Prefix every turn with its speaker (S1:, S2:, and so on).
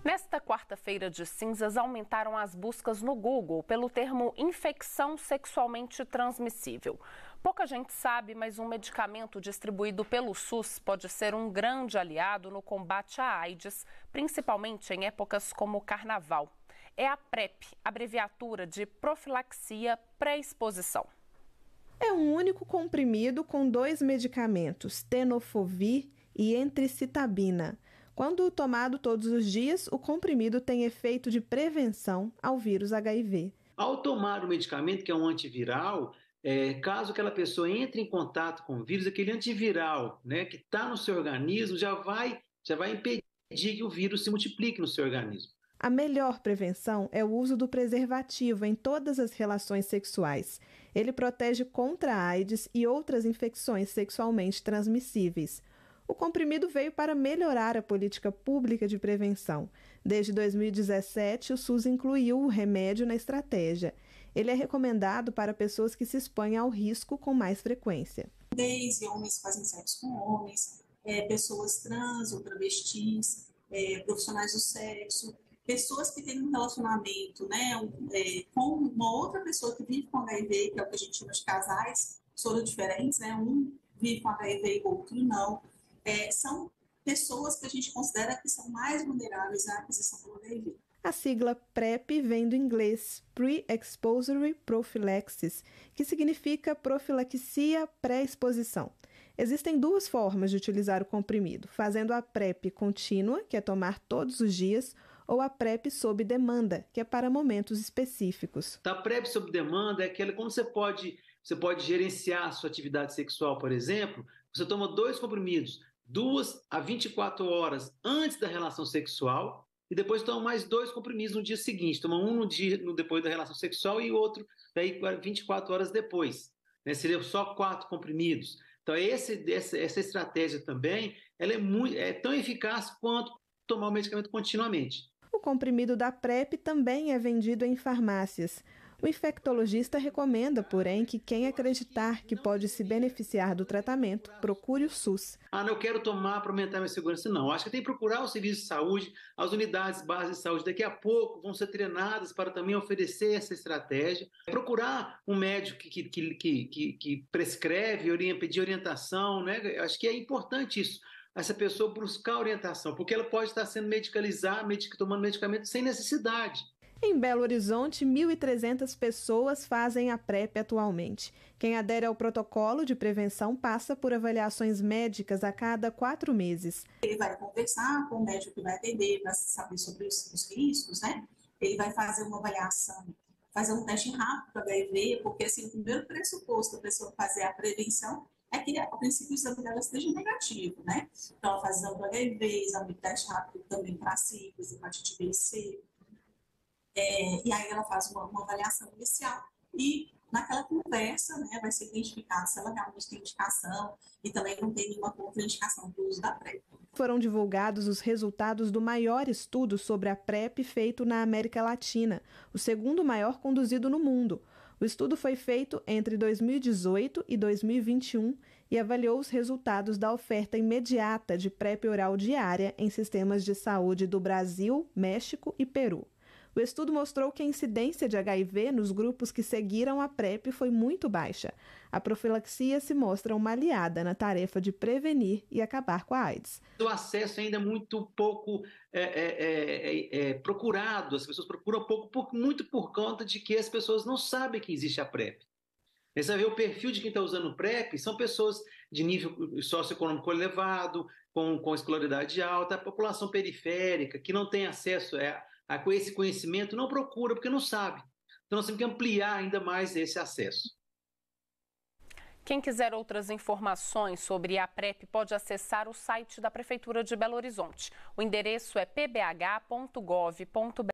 S1: Nesta quarta-feira de cinzas, aumentaram as buscas no Google pelo termo infecção sexualmente transmissível. Pouca gente sabe, mas um medicamento distribuído pelo SUS pode ser um grande aliado no combate à AIDS, principalmente em épocas como o Carnaval. É a PrEP, abreviatura de profilaxia pré-exposição.
S2: É um único comprimido com 2 medicamentos, tenofovir e entricitabina. Quando tomado todos os dias, o comprimido tem efeito de prevenção ao vírus HIV.
S3: Ao tomar o medicamento, que é um antiviral, caso aquela pessoa entre em contato com o vírus, aquele antiviral, que está no seu organismo já vai impedir que o vírus se multiplique no seu organismo.
S2: A melhor prevenção é o uso do preservativo em todas as relações sexuais. Ele protege contra a AIDS e outras infecções sexualmente transmissíveis. O comprimido veio para melhorar a política pública de prevenção. Desde 2017, o SUS incluiu o remédio na estratégia. Ele é recomendado para pessoas que se expõem ao risco com mais frequência.
S4: Desde homens que fazem sexo com homens, pessoas trans ou travestis, profissionais do sexo, pessoas que têm um relacionamento com uma outra pessoa que vive com HIV, que é o que a gente chama de casais sorodiferentes, um vive com HIV e o outro não. São pessoas que a gente considera que são mais vulneráveis à aquisição do HIV.
S2: A sigla PrEP vem do inglês Pre-Exposure Prophylaxis, que significa profilaxia pré-exposição. Existem 2 formas de utilizar o comprimido, fazendo a PrEP contínua, que é tomar todos os dias, ou a PrEP sob demanda, que é para momentos específicos.
S3: A PrEP sob demanda é aquela como você pode gerenciar a sua atividade sexual, por exemplo, você toma 2 comprimidos, 2 a 24 horas antes da relação sexual e depois toma mais 2 comprimidos no dia seguinte. Toma um depois da relação sexual e outro daí 24 horas depois. Seria só 4 comprimidos. Então essa estratégia também ela é tão eficaz quanto tomar o medicamento continuamente.
S2: O comprimido da PrEP também é vendido em farmácias. O infectologista recomenda, porém, que quem acreditar que pode se beneficiar do tratamento, procure o SUS.
S3: Não, eu quero tomar para aumentar minha segurança. Não, acho que tem que procurar o serviço de saúde, as unidades básicas de saúde. Daqui a pouco vão ser treinadas para também oferecer essa estratégia. Procurar um médico que prescreve, pedir orientação. Acho que é importante isso. Essa pessoa buscar orientação, porque ela pode estar sendo medicalizada, tomando medicamento sem necessidade.
S2: Em Belo Horizonte, 1.300 pessoas fazem a PrEP atualmente. Quem adere ao protocolo de prevenção passa por avaliações médicas a cada 4 meses.
S4: Ele vai conversar com o médico que vai atender para saber sobre os riscos, Ele vai fazer uma avaliação, fazer um teste rápido para HIV, porque o primeiro pressuposto da pessoa fazer a prevenção é que, a princípio, o exame dela esteja negativo, Então, ela faz exame do HIV, exame de teste rápido também para sífilis, hepatite B e C. E aí ela faz uma avaliação inicial e naquela conversa vai ser identificado se ela realmente tem indicação e também não tem nenhuma contraindicação do uso da PrEP.
S2: Foram divulgados os resultados do maior estudo sobre a PrEP feito na América Latina, o segundo maior conduzido no mundo. O estudo foi feito entre 2018 e 2021 e avaliou os resultados da oferta imediata de PrEP oral diária em sistemas de saúde do Brasil, México e Peru. O estudo mostrou que a incidência de HIV nos grupos que seguiram a PrEP foi muito baixa. A profilaxia se mostra uma aliada na tarefa de prevenir e acabar com a AIDS.
S3: O acesso ainda é muito pouco procurado, as pessoas procuram muito por conta de que as pessoas não sabem que existe a PrEP. Você vai ver o perfil de quem está usando PrEP, são pessoas de nível socioeconômico elevado, com escolaridade alta, a população periférica, que não tem acesso a esse conhecimento, não procura, porque não sabe. Então nós temos que ampliar ainda mais esse acesso.
S1: Quem quiser outras informações sobre a PrEP pode acessar o site da Prefeitura de Belo Horizonte. O endereço é pbh.gov.br.